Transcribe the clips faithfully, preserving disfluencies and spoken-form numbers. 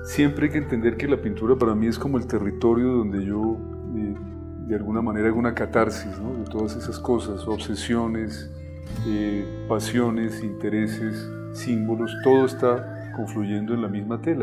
Siempre hay que entender que la pintura para mí es como el territorio donde yo eh, de alguna manera hago una catarsis, ¿no? De todas esas cosas, obsesiones, eh, pasiones, intereses, símbolos, todo está confluyendo en la misma tela.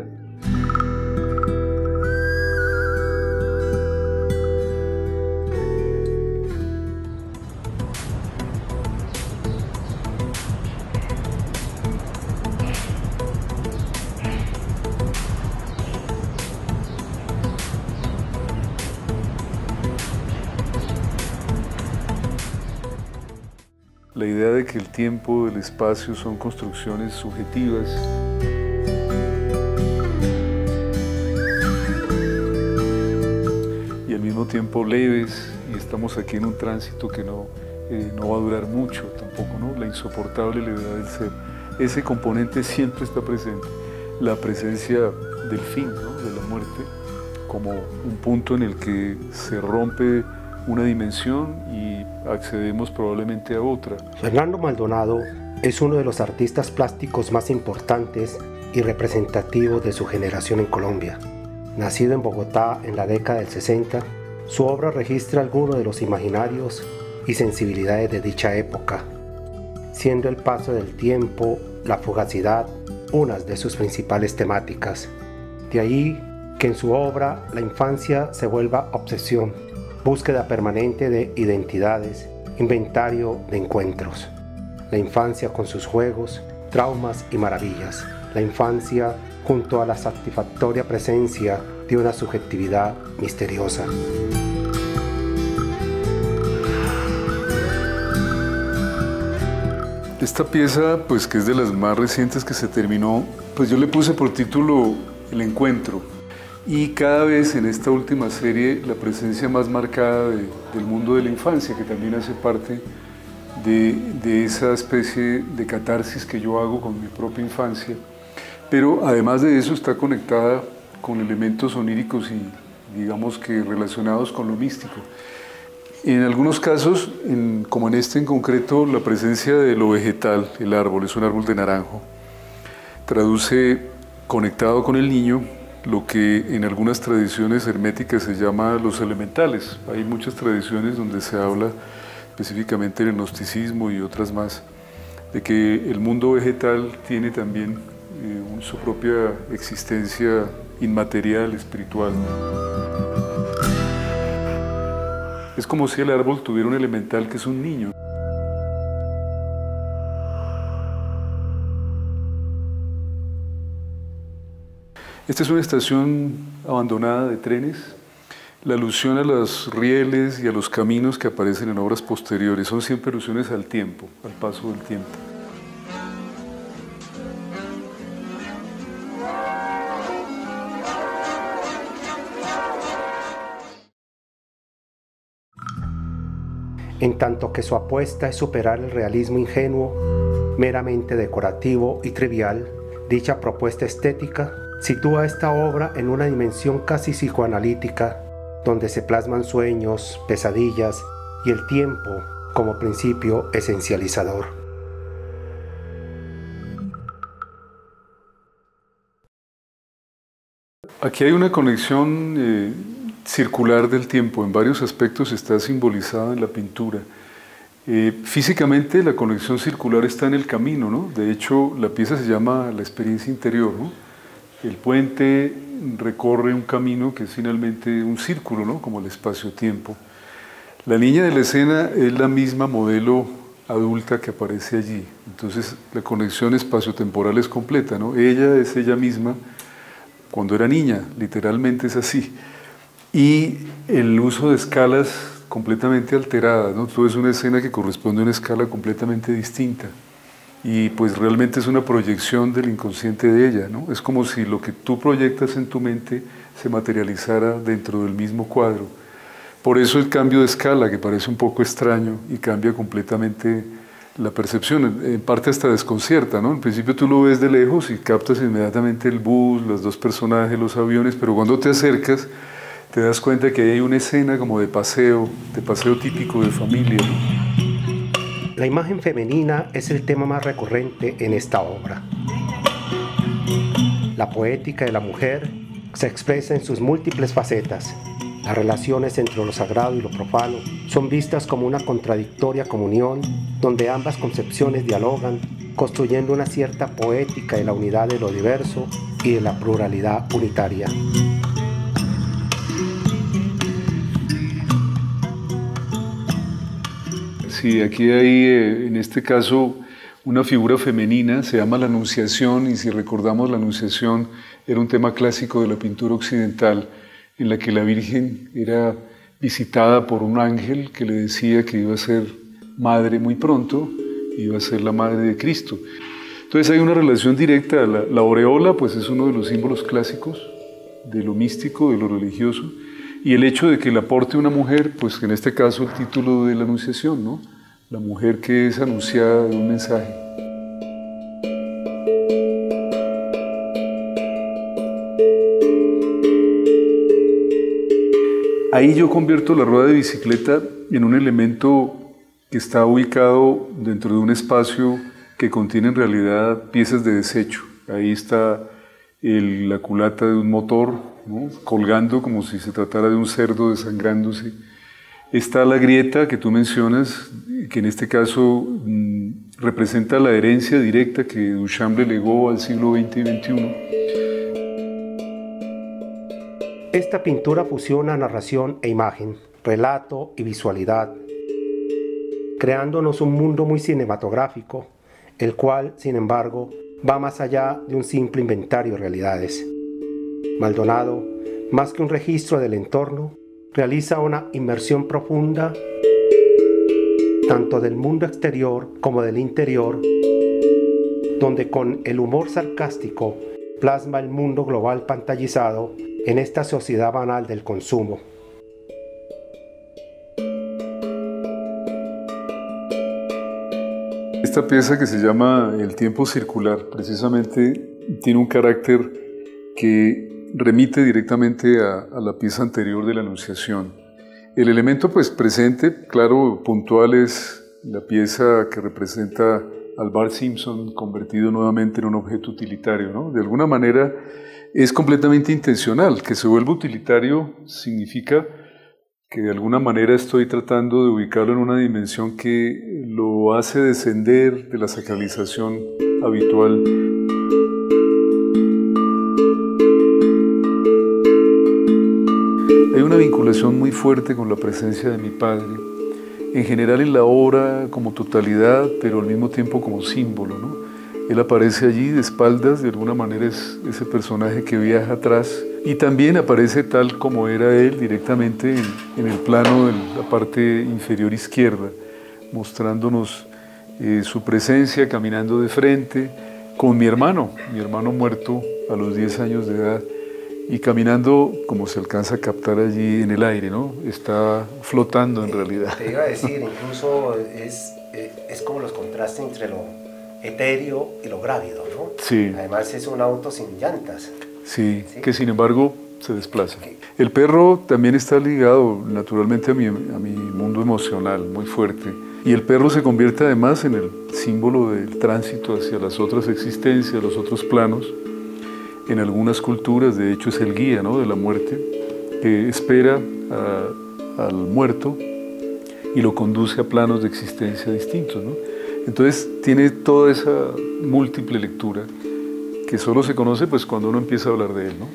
La idea de que el tiempo, el espacio son construcciones subjetivas. Y al mismo tiempo leves, y estamos aquí en un tránsito que no, eh, no va a durar mucho tampoco, ¿no? La insoportable levedad del ser. Ese componente siempre está presente. La presencia del fin, ¿no? De la muerte, como un punto en el que se rompe una dimensión y accedemos probablemente a otra. Fernando Maldonado es uno de los artistas plásticos más importantes y representativos de su generación en Colombia. Nacido en Bogotá en la década del sesenta, su obra registra algunos de los imaginarios y sensibilidades de dicha época, siendo el paso del tiempo, la fugacidad, unas de sus principales temáticas. De ahí que en su obra la infancia se vuelva obsesión, búsqueda permanente de identidades, inventario de encuentros. La infancia con sus juegos, traumas y maravillas. La infancia junto a la satisfactoria presencia de una subjetividad misteriosa. Esta pieza, pues que es de las más recientes que se terminó, pues yo le puse por título El Encuentro. Y cada vez en esta última serie la presencia más marcada de, del mundo de la infancia, que también hace parte de, de esa especie de catarsis que yo hago con mi propia infancia. Pero además de eso está conectada con elementos oníricos y digamos que relacionados con lo místico. En algunos casos, en, como en este en concreto, la presencia de lo vegetal, el árbol, es un árbol de naranjo, traduce conectado con el niño lo que en algunas tradiciones herméticas se llama los elementales. Hay muchas tradiciones donde se habla específicamente del gnosticismo y otras más, de que el mundo vegetal tiene también eh, su propia existencia inmaterial, espiritual. Es como si el árbol tuviera un elemental que es un niño. Esta es una estación abandonada de trenes. La alusión a los rieles y a los caminos que aparecen en obras posteriores son siempre alusiones al tiempo, al paso del tiempo. En tanto que su apuesta es superar el realismo ingenuo, meramente decorativo y trivial, dicha propuesta estética sitúa esta obra en una dimensión casi psicoanalítica, donde se plasman sueños, pesadillas y el tiempo como principio esencializador. Aquí hay una conexión eh, circular del tiempo, en varios aspectos está simbolizada en la pintura. Eh, físicamente la conexión circular está en el camino, ¿no? De hecho, la pieza se llama La experiencia interior, ¿no? El puente recorre un camino que es finalmente un círculo, ¿no? Como el espacio-tiempo. La niña de la escena es la misma modelo adulta que aparece allí. Entonces la conexión espacio-temporal es completa, ¿no? Ella es ella misma cuando era niña, literalmente es así. Y el uso de escalas completamente alteradas, ¿no? Todo es una escena que corresponde a una escala completamente distinta. Y pues realmente es una proyección del inconsciente de ella, ¿no? Es como si lo que tú proyectas en tu mente se materializara dentro del mismo cuadro. Por eso el cambio de escala, que parece un poco extraño y cambia completamente la percepción, en parte hasta desconcierta, ¿no? En principio tú lo ves de lejos y captas inmediatamente el bus, los dos personajes, los aviones, pero cuando te acercas te das cuenta que hay una escena como de paseo, de paseo típico de familia, ¿no? La imagen femenina es el tema más recurrente en esta obra. La poética de la mujer se expresa en sus múltiples facetas. Las relaciones entre lo sagrado y lo profano son vistas como una contradictoria comunión donde ambas concepciones dialogan, construyendo una cierta poética de la unidad de lo diverso y de la pluralidad unitaria. Sí, aquí hay en este caso una figura femenina, se llama la Anunciación, y si recordamos la Anunciación era un tema clásico de la pintura occidental, en la que la Virgen era visitada por un ángel que le decía que iba a ser madre muy pronto, iba a ser la madre de Cristo. Entonces hay una relación directa, la, la aureola pues es uno de los símbolos clásicos de lo místico, de lo religioso, y el hecho de que le aporte una mujer, pues en este caso el título de la Anunciación, ¿no? La mujer que es anunciada de un mensaje. Ahí yo convierto la rueda de bicicleta en un elemento que está ubicado dentro de un espacio que contiene en realidad piezas de desecho. Ahí está el, la culata de un motor, ¿no? Colgando como si se tratara de un cerdo desangrándose. Está la grieta que tú mencionas, que en este caso mmm, representa la herencia directa que Duchamp le legó al siglo veinte y veintiuno. Esta pintura fusiona narración e imagen, relato y visualidad, creándonos un mundo muy cinematográfico, el cual, sin embargo, va más allá de un simple inventario de realidades. Maldonado, más que un registro del entorno, realiza una inmersión profunda tanto del mundo exterior como del interior, donde con el humor sarcástico plasma el mundo global pantallizado en esta sociedad banal del consumo. Esta pieza que se llama El tiempo circular, precisamente tiene un carácter que remite directamente a, a la pieza anterior de la Anunciación. El elemento pues presente, claro, puntual, es la pieza que representa al Bart Simpson convertido nuevamente en un objeto utilitario, ¿no? De alguna manera es completamente intencional. Que se vuelva utilitario significa que de alguna manera estoy tratando de ubicarlo en una dimensión que lo hace descender de la sacralización habitual. Hay una vinculación muy fuerte con la presencia de mi padre, en general en la obra como totalidad, pero al mismo tiempo como símbolo, ¿no? Él aparece allí de espaldas, de alguna manera es ese personaje que viaja atrás, y también aparece tal como era él directamente en, en el plano de la parte inferior izquierda, mostrándonos eh, su presencia, caminando de frente, con mi hermano, mi hermano muerto a los diez años de edad, y caminando como se alcanza a captar allí en el aire, ¿no? Está flotando en realidad. Te iba a decir, incluso es, es como los contrastes entre lo etéreo y lo grávido, ¿no? Sí. Además es un auto sin llantas. Sí, ¿sí? Que sin embargo se desplaza. Okay. El perro también está ligado naturalmente a mi, a mi mundo emocional, muy fuerte. Y el perro se convierte además en el símbolo del tránsito hacia las otras existencias, los otros planos. En algunas culturas, de hecho, es el guía, ¿no?, de la muerte, que espera a, al muerto y lo conduce a planos de existencia distintos, ¿no? Entonces tiene toda esa múltiple lectura que solo se conoce pues cuando uno empieza a hablar de él, ¿no?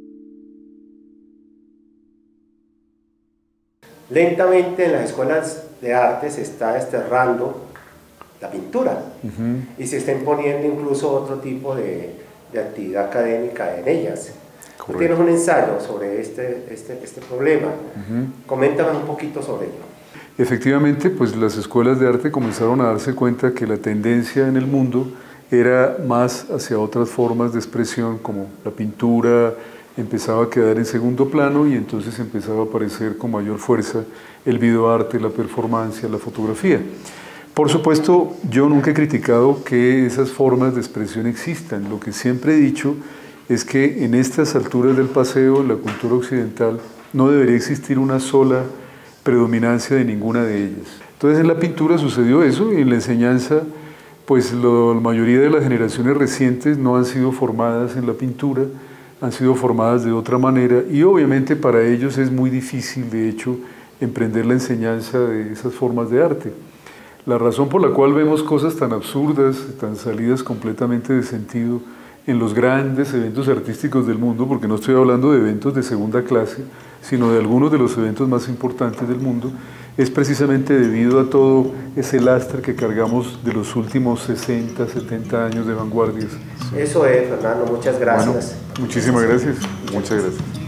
Lentamente en las escuelas de arte se está desterrando la pintura, uh-huh, y se está imponiendo incluso otro tipo de, de actividad académica en ellas. Correcto. Tú tienes un ensayo sobre este, este, este problema. Uh-huh. Coméntame un poquito sobre ello. Efectivamente, pues las escuelas de arte comenzaron a darse cuenta que la tendencia en el mundo era más hacia otras formas de expresión, como la pintura empezaba a quedar en segundo plano y entonces empezaba a aparecer con mayor fuerza el videoarte, la performance, la fotografía. Por supuesto, yo nunca he criticado que esas formas de expresión existan. Lo que siempre he dicho es que en estas alturas del paseo, en la cultura occidental, no debería existir una sola predominancia de ninguna de ellas. Entonces en la pintura sucedió eso y en la enseñanza pues lo, la mayoría de las generaciones recientes no han sido formadas en la pintura, han sido formadas de otra manera y obviamente para ellos es muy difícil, de hecho, emprender la enseñanza de esas formas de arte. La razón por la cual vemos cosas tan absurdas, tan salidas completamente de sentido en los grandes eventos artísticos del mundo, porque no estoy hablando de eventos de segunda clase, sino de algunos de los eventos más importantes del mundo, es precisamente debido a todo ese lastre que cargamos de los últimos sesenta, setenta años de vanguardias. Eso es, Fernando, muchas gracias. Bueno, muchísimas gracias, muchas gracias.